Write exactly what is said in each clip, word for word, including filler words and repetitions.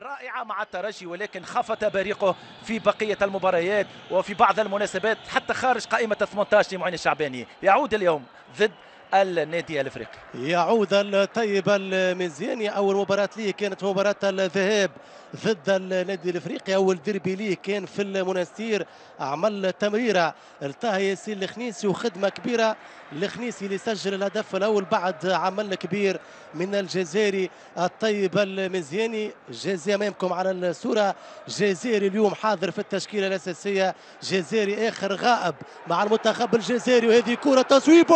رائعة مع الترجي، ولكن خفت بريقه في بقية المباريات وفي بعض المناسبات حتى خارج قائمة ثمانية عشر لمعين الشعباني. يعود اليوم ضد النادي الافريقي. يعود الطيب المزياني. اول مباراة ليه كانت مباراة الذهاب ضد النادي الافريقي، اول ديربي ليه كان في المنستير. عمل تمريرة التاه ياسين الخنيسي وخدمة كبيرة الخنيسي اللي سجل الهدف الاول بعد عمل كبير من الجزائري الطيب المزياني. جزائري امامكم على الصورة، جزائري اليوم حاضر في التشكيلة الاساسية، جزائري اخر غائب مع المنتخب الجزائري. وهذه كرة تصويبه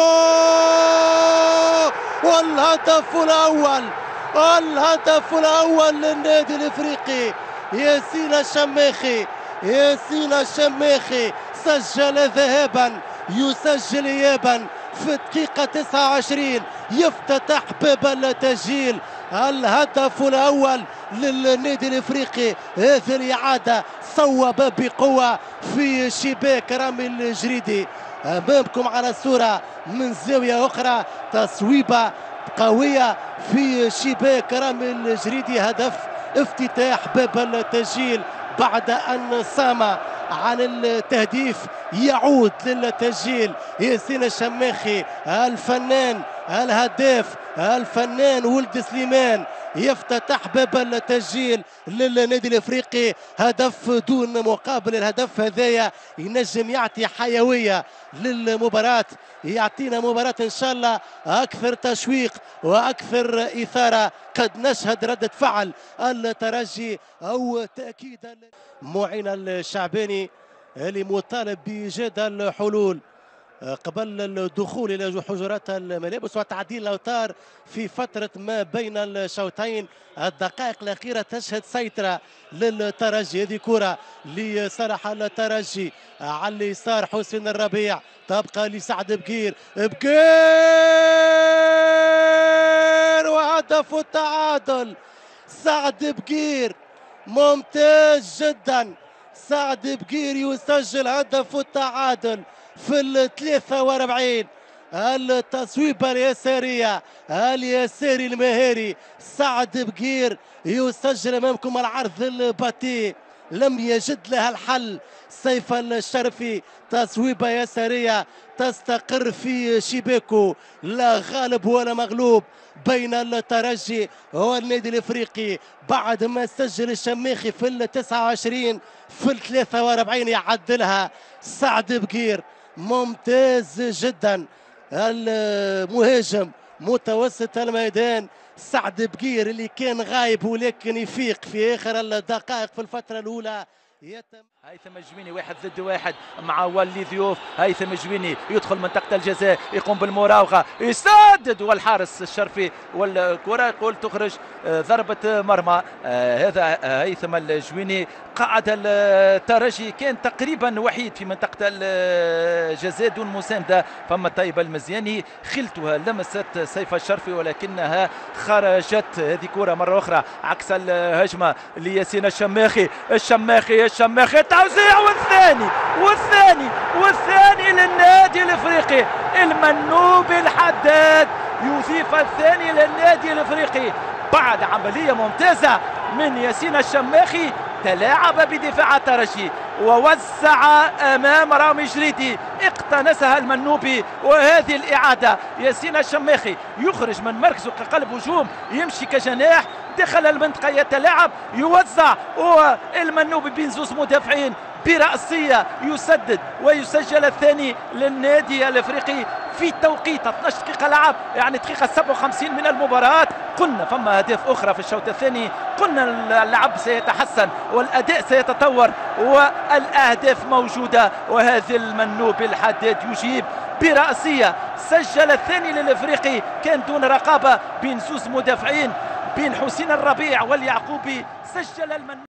والهدف الاول، الهدف الاول للنادي الافريقي. ياسين الشماخي، ياسين الشماخي سجل ذهابا يسجل ايابا في الدقيقة تسعة وعشرين، يفتتح باب التسجيل. الهدف الاول للنادي الافريقي. هذه الاعادة صوب بقوة في شباك رامي الجريدي امامكم على الصورة من زاوية اخرى، تصويبة قوية في شباك رامي الجريدي. هدف افتتاح باب التسجيل بعد ان صام عن التهديف. يعود للتسجيل ياسين الشماخي الفنان الهداف الفنان ولد سليمان، يفتتح باب التسجيل للنادي الافريقي. هدف دون مقابل. الهدف هذايا ينجم يعطي حيويه للمباراه، يعطينا مباراه ان شاء الله اكثر تشويق واكثر اثاره. قد نشهد رده فعل الترجي او تاكيد معين الشعباني اللي مطالب بايجاد الحلول قبل الدخول الى حجرات الملابس وتعديل الاوتار في فتره ما بين الشوطين. الدقائق الاخيره تشهد سيطره للترجي. هذه كره لصالح الترجي على اليسار، حسين الربيع تبقى لسعد بقير، بقير وهدف التعادل. سعد بقير ممتاز جدا، سعد بقير يسجل هدف التعادل في الثلاثة وأربعين. التصويبة اليسارية اليساري المهاري سعد بقير يسجل امامكم العرض الباتي، لم يجد لها الحل سيف الشرفي. تصويبة يسارية تستقر في شباكه، لا غالب ولا مغلوب بين الترجي والنادي الافريقي. بعد ما سجل الشماخي في التسعة وعشرين في الثلاثة وأربعين يعدلها سعد بقير. ممتاز جدا المهاجم متوسط الميدان سعد بقير اللي كان غايب ولكن يفيق في اخر الدقائق في الفترة الاولى. يتم هيثم الجويني واحد ضد واحد مع والي ضيوف. هيثم الجويني يدخل منطقة الجزاء، يقوم بالمراوغة، يسدد والحارس الشرفي والكرة يقول تخرج ضربة مرمى. آه هذا هيثم الجويني. قعد الترجي كان تقريبا وحيد في منطقة الجزاء دون مساندة. فما الطيب المزياني خلتها لمست سيف الشرفي ولكنها خرجت. هذه كرة مرة أخرى عكس الهجمة لياسين الشماخي، الشماخي الشماخي توزيع والثاني والثاني والثاني للنادي الافريقي. المنوب الحداد يضيف الثاني للنادي الافريقي بعد عملية ممتازة من ياسين الشماخي. تلاعب بدفاع الترجي ووزع امام رامي جريدي، اقتنسها المنوبي. وهذه الاعاده ياسين الشماخي يخرج من مركزه كقلب هجوم، يمشي كجناح دخل المنطقه، يتلاعب يوزع، والمنوبي بين زوز مدافعين برأسية يسدد ويسجل الثاني للنادي الافريقي في توقيت اثنعش دقيقة لعب، يعني دقيقة سبعة وخمسين من المباراة. قلنا فما أهداف أخرى في الشوط الثاني، قلنا اللعب سيتحسن والأداء سيتطور والأهداف موجودة. وهذا المنوب الحداد يجيب برأسية، سجل الثاني للإفريقي، كان دون رقابة بين زوز مدافعين بين حسين الربيع واليعقوبي، سجل المنوب.